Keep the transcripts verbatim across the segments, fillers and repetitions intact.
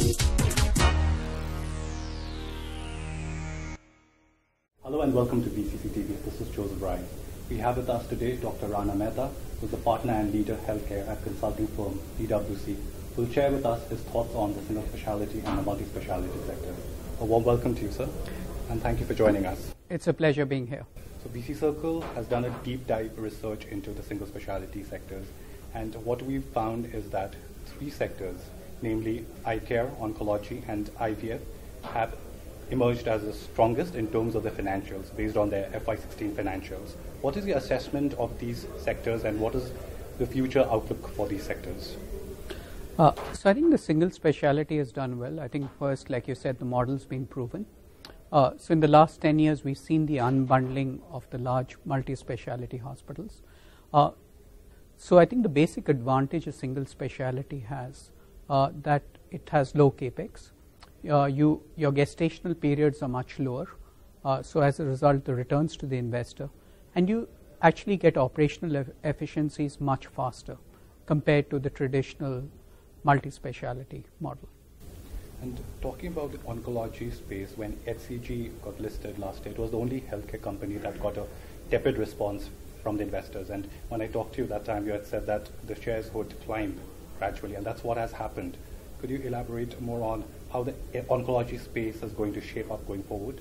Hello and welcome to V C C T V. This is Joseph Ryan. We have with us today Doctor Rana Mehta, who is a partner and leader healthcare at consulting firm PwC, who will share with us his thoughts on the single specialty and the multi-specialty sector. A warm welcome to you, sir, and thank you for joining us. It's a pleasure being here. So VCCircle has done a deep dive research into the single specialty sectors, and what we've found is that three sectors, namely eye care, oncology, and I V F, have emerged as the strongest in terms of their financials based on their F Y sixteen financials. What is your assessment of these sectors and what is the future outlook for these sectors? Uh, so I think the single specialty has done well. I think first, like you said, the model's been proven. Uh, so in the last ten years, we've seen the unbundling of the large multi-specialty hospitals. Uh, so I think the basic advantage a single specialty has, uh, that it has low capex. Uh, you, your gestational periods are much lower, uh, so as a result the returns to the investor, and you actually get operational e- efficiencies much faster compared to the traditional multi-specialty model. And talking about the oncology space, when H C G got listed last year, it was the only healthcare company that got a tepid response from the investors, and when I talked to you that time you had said that the shares would climb gradually, and that's what has happened. Could you elaborate more on how the oncology space is going to shape up going forward?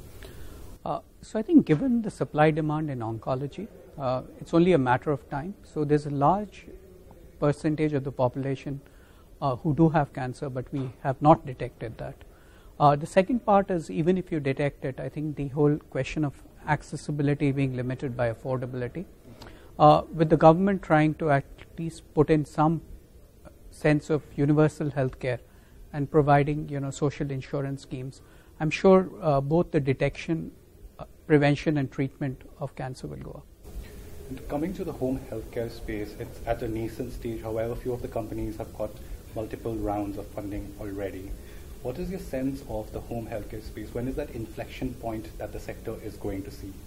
Uh, so I think given the supply demand in oncology, uh, it's only a matter of time. So there's a large percentage of the population uh, who do have cancer, but we have not detected that. Uh, the second part is, even if you detect it, I think the whole question of accessibility being limited by affordability, uh, with the government trying to at least put in some sense of universal health care and providing, you know, social insurance schemes, I'm sure uh, both the detection, uh, prevention and treatment of cancer will go up. And coming to the home healthcare space, it's at a nascent stage. However, a few of the companies have got multiple rounds of funding already. What is your sense of the home healthcare space? When is that inflection point that the sector is going to see?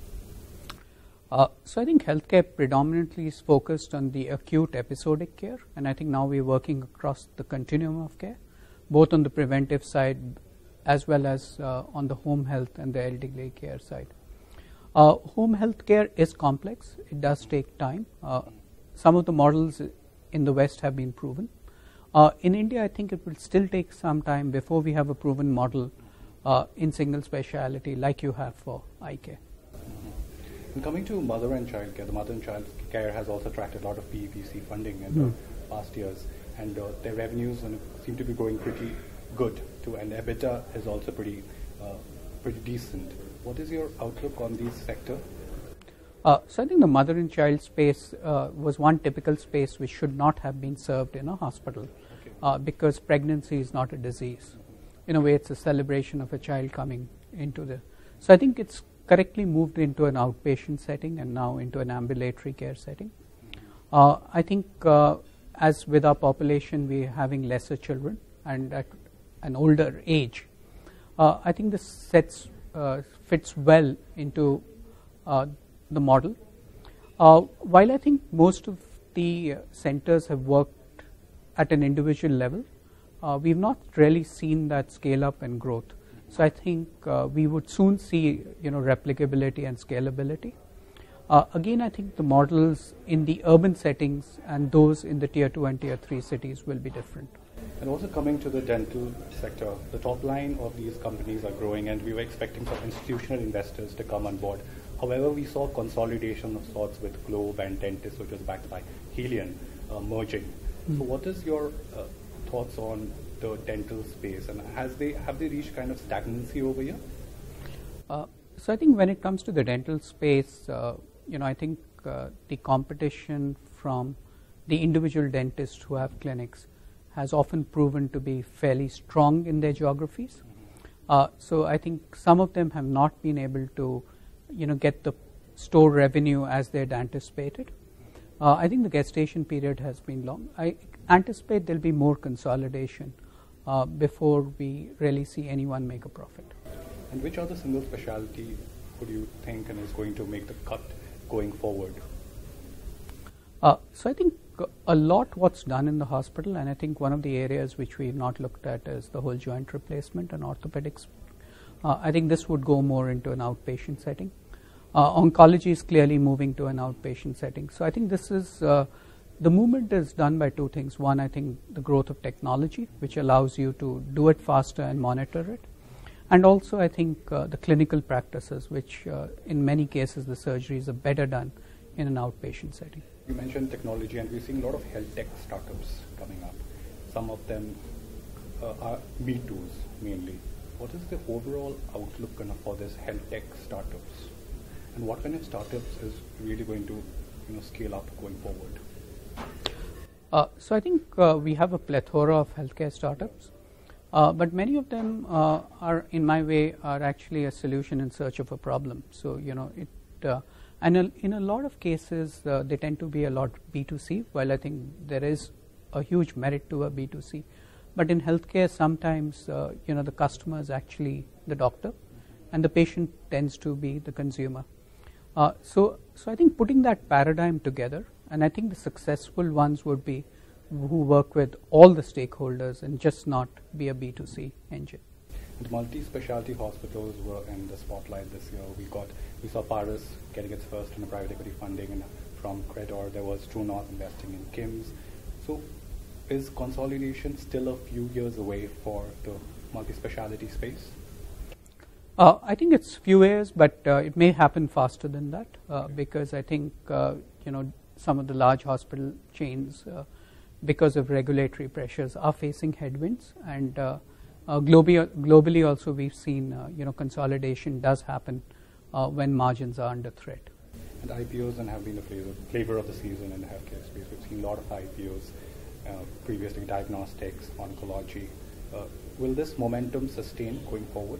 Uh, so I think healthcare predominantly is focused on the acute episodic care, and I think now we're working across the continuum of care, both on the preventive side as well as uh, on the home health and the elderly care side. Uh, home health care is complex. It does take time. Uh, some of the models in the West have been proven. Uh, in India, I think it will still take some time before we have a proven model uh, in single speciality like you have for eye care. And coming to mother and child care, the mother and child care has also attracted a lot of P V C funding in mm. the past years, and uh, their revenues seem to be growing pretty good too, and EBITDA is also pretty uh, pretty decent. What is your outlook on this sector? Uh, so I think the mother and child space uh, was one typical space which should not have been served in a hospital, okay. uh, because pregnancy is not a disease. In a way, it's a celebration of a child coming into the. So I think it's correctly moved into an outpatient setting and now into an ambulatory care setting. Uh, I think uh, as with our population, we're having lesser children and at an older age. Uh, I think this sets uh, fits well into uh, the model. Uh, while I think most of the centers have worked at an individual level, uh, we've not really seen that scale up and growth. So I think uh, we would soon see, you know, replicability and scalability. Uh, again, I think the models in the urban settings and those in the tier two and tier three cities will be different. And also coming to the dental sector, the top line of these companies are growing, and we were expecting some institutional investors to come on board. However, we saw consolidation of sorts with Globe and Dentist, which was backed by Helion, uh, merging. Mm-hmm. So what is your uh, thoughts on the dental space, and has they have they reached kind of stagnancy over here? Uh, so I think when it comes to the dental space, uh, you know, I think uh, the competition from the individual dentists who have clinics has often proven to be fairly strong in their geographies. Mm-hmm. Uh, so I think some of them have not been able to, you know, get the store revenue as they had anticipated. Uh, I think the gestation period has been long. I anticipate there'll be more consolidation Uh, before we really see anyone make a profit. And which other single specialty would you think and is going to make the cut going forward? Uh, so I think a lot what's done in the hospital, and I think one of the areas which we've not looked at is the whole joint replacement and orthopedics. Uh, I think this would go more into an outpatient setting. Uh, oncology is clearly moving to an outpatient setting. So I think this is, uh, the movement is done by two things. One, I think the growth of technology, which allows you to do it faster and monitor it. And also I think uh, the clinical practices, which uh, in many cases the surgeries are better done in an outpatient setting. You mentioned technology, and we're seeing a lot of health tech startups coming up. Some of them uh, are B twos mainly. What is the overall outlook kind of for this health tech startups? And what kind of startups is really going to, you know, scale up going forward? Uh, so I think uh, we have a plethora of healthcare startups, uh, but many of them uh, are, in my way, are actually a solution in search of a problem. So you know, it uh, and a, in a lot of cases uh, they tend to be a lot B two C. While I think there is a huge merit to a B two C, but in healthcare sometimes uh, you know the customer is actually the doctor, and the patient tends to be the consumer. Uh, so, so I think putting that paradigm together, and I think the successful ones would be who work with all the stakeholders and just not be a B two C engine. And multi-specialty hospitals were in the spotlight this year. We got, we saw Paris getting its first in a private equity funding and from Credor. There was True North investing in Kim's. So, is consolidation still a few years away for the multi-specialty space? Uh, I think it's few years, but uh, it may happen faster than that uh, because I think uh, you know some of the large hospital chains, uh, because of regulatory pressures, are facing headwinds, and uh, uh, globally, globally also we've seen uh, you know consolidation does happen uh, when margins are under threat. And I P Os and have been the flavor, flavor of the season in the healthcare space. We've seen a lot of I P Os, uh, previously diagnostics, oncology. Uh, will this momentum sustain going forward?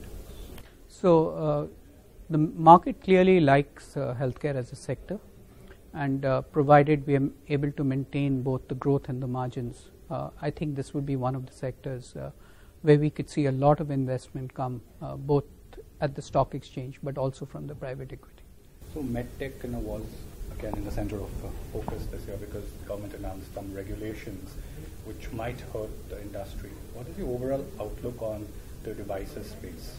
So uh, the market clearly likes uh, healthcare as a sector, and uh, provided we are able to maintain both the growth and the margins, uh, I think this would be one of the sectors uh, where we could see a lot of investment come uh, both at the stock exchange but also from the private equity. So medtech you know, was again in the center of uh, focus this year because the government announced some regulations which might hurt the industry. What is the overall outlook on the devices space?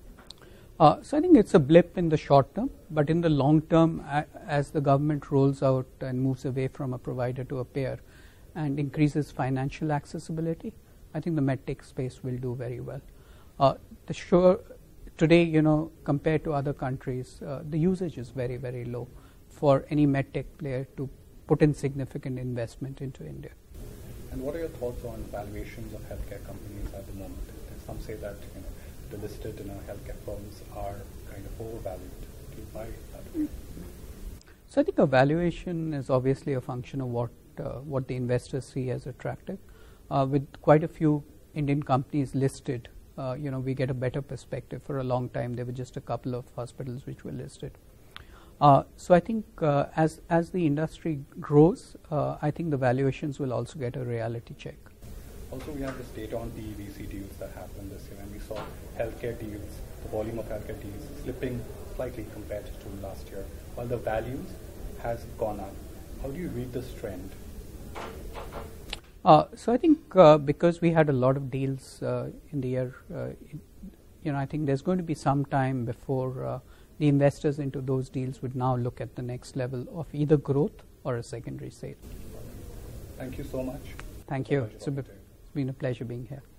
Uh, so I think it's a blip in the short term, but in the long term, a, as the government rolls out and moves away from a provider to a payer and increases financial accessibility, I think the medtech space will do very well. Uh, the sure, today, you know, compared to other countries, uh, the usage is very, very low for any medtech player to put in significant investment into India. And what are your thoughts on valuations of healthcare companies at the moment? Some say that you know, the listed you know, healthcare firms are kind of overvalued. Do you buy that? So I think a valuation is obviously a function of what uh, what the investors see as attractive. Uh, with quite a few Indian companies listed, uh, you know, we get a better perspective. For a long time, there were just a couple of hospitals which were listed. Uh, so I think uh, as as the industry grows, uh, I think the valuations will also get a reality check. Also, we have the state-on-T V C deals that happened this year, and we saw healthcare deals, the volume of healthcare deals slipping slightly compared to last year, while the values has gone up. How do you read this trend? Uh, so I think uh, because we had a lot of deals uh, in the year, uh, it, you know, I think there's going to be some time before uh, the investors into those deals would now look at the next level of either growth or a secondary sale. Thank you so much. Thank you. It's been a pleasure being here.